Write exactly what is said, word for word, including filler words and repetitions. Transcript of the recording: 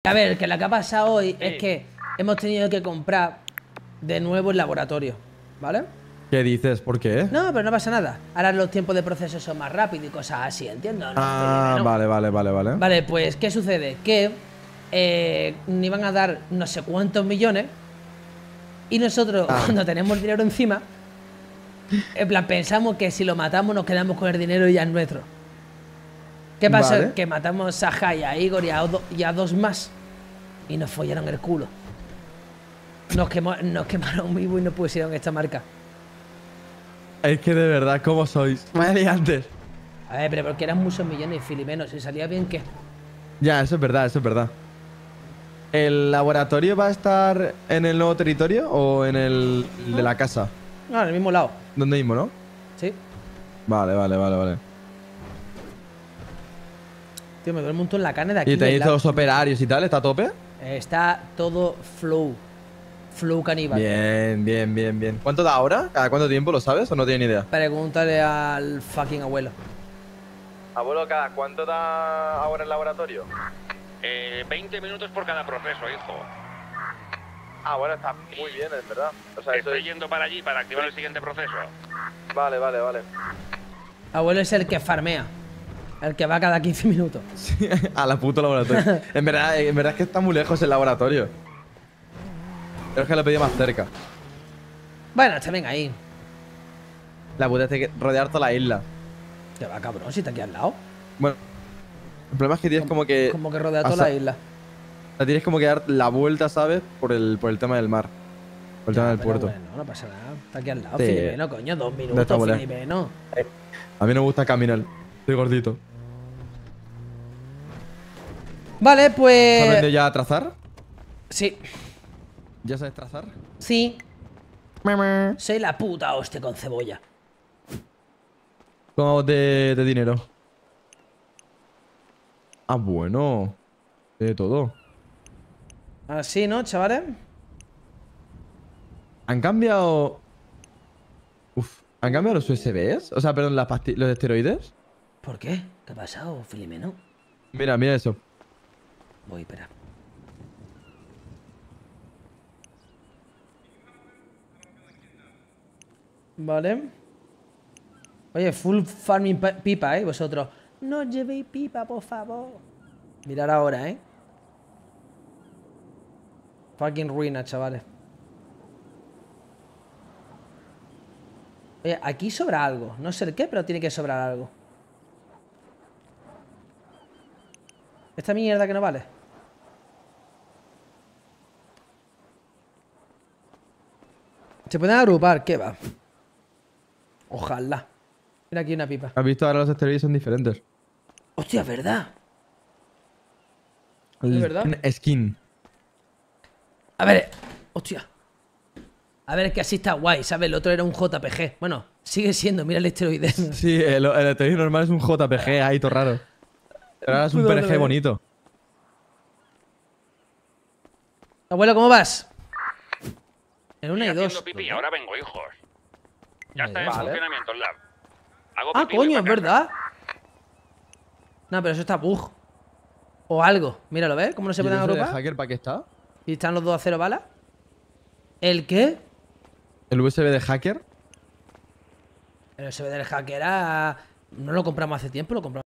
A ver, que lo que ha pasado hoy Sí. es que hemos tenido que comprar de nuevo el laboratorio, ¿vale? ¿Qué dices? ¿Por qué? No, pero no pasa nada. Ahora los tiempos de proceso son más rápidos y cosas así, ¿entiendes? No, Ah, no. vale, vale, vale, vale. Vale, pues, ¿qué sucede? Que eh, nos iban a dar no sé cuántos millones y nosotros, Ah. cuando tenemos el dinero encima, en plan, pensamos que si lo matamos nos quedamos con el dinero y ya es nuestro. ¿Qué pasa? Vale. Que matamos a Jai, a Igor y a, do- y a dos más y nos follaron el culo. Nos, quemó, nos quemaron vivo y nos pusieron esta marca. Es que de verdad, ¿cómo sois? Vaya antes. A ver, pero porque eran muchos millones y filimenos. Si salía bien, ¿qué? Ya, eso es verdad, eso es verdad. ¿El laboratorio va a estar en el nuevo territorio o en el de la casa? No, en el mismo lado. ¿Dónde mismo, no? Sí. Vale, vale, vale, vale. Tío, me duele un montón la carne de aquí. ¿Y tenéis del lado. todos los operarios y tal? ¿Está a tope? Eh, Está todo flow. Flow caníbal. Bien, bien, bien, bien. ¿Cuánto da ahora? ¿Cada cuánto tiempo lo sabes o no tienes ni idea? Pregúntale al fucking abuelo. Abuelo, ¿cada cuánto da ahora el laboratorio? Eh, veinte minutos por cada proceso, hijo. Ah, bueno, está muy bien, es verdad. O sea, Estoy yendo para allí para activar el siguiente proceso. Vale, vale, vale. Abuelo es el que farmea. El que va cada quince minutos. Sí, a la puta laboratorio. en, verdad, en verdad es que está muy lejos el laboratorio. Pero es que lo he pedido más cerca. Bueno, está bien ahí. La puta es que rodear toda la isla. Te va, cabrón, si está aquí al lado. Bueno, el problema es que tienes como que... Como que rodea toda hasta- la isla. La tienes como que dar la vuelta, ¿sabes? Por el, por el tema del mar. Por el tema Ya, del pero puerto. Bueno, no pasa nada. Está aquí al lado, Sí. Filipeno, coño. Dos está minutos, muy lejos. Filipeno. A mí no me gusta caminar. Estoy gordito. Vale, ¿Has pues. aprendido ya a trazar? Sí, ¿Ya sabes trazar? sí. Soy la puta hostia con cebolla. ¿Cómo vamos de, de dinero? Ah, bueno. De todo. Así, ¿no, chavales? ¿Han cambiado...? Uf. ¿Han cambiado los U S Bs? O sea, perdón, las pasti- los esteroides. ¿Por qué? ¿Qué ha pasado, Filimeno? Mira, mira eso. Voy, espera. Vale. Oye, full farming pa- pipa, ¿eh? Vosotros. No llevéis pipa, por favor. Mirar ahora, ¿eh? Fucking ruina, chavales. Oye, aquí sobra algo. No sé el qué, pero tiene que sobrar algo. Esta mierda que no vale. Se pueden agrupar, ¿qué va? Ojalá. Mira aquí una pipa. ¿Has visto? Ahora los esteroides son diferentes. Hostia, ¿verdad? El ¿Es verdad? Skin. A ver, hostia. A ver, es que así está guay, ¿sabes? El otro era un J P G. Bueno, sigue siendo, mira el esteroide. Sí, el, el esteroide normal es un J P G ahí, todo raro. Pero ahora es un Puto P N G raro. bonito. Abuelo, ¿cómo vas? En una y Estoy dos. haciendo pipí, ahora vengo, hijos. Ya está en Vale. funcionamiento el lab. Hago Ah, pipí y voy coño, es pa' casa. verdad. No, pero eso está bug. O algo. Míralo, ¿ves? ¿Cómo no se ¿Y el pueden U S B de agrupar? hacker para qué está? ¿Y están los dos a cero balas? ¿El qué? ¿El U S B de hacker? El U S B del hacker era... No lo compramos hace tiempo, lo compramos.